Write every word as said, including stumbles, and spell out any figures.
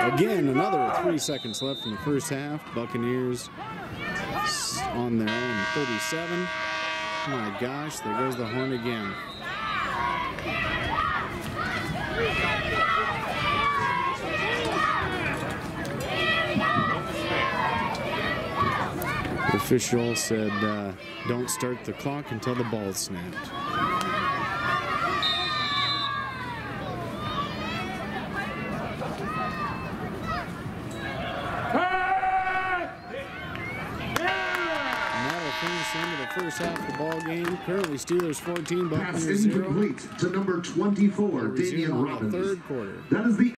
Again, another three seconds left in the first half. Buccaneers on their own thirty-seven. Oh my gosh, there goes the horn again. The official said, uh, don't start the clock until the ball snapped. Into the first half of the ball game. Currently Steelers fourteen, Buccaneers zero. Pass incomplete to number twenty-four, Damian Robbins. Third quarter. That is the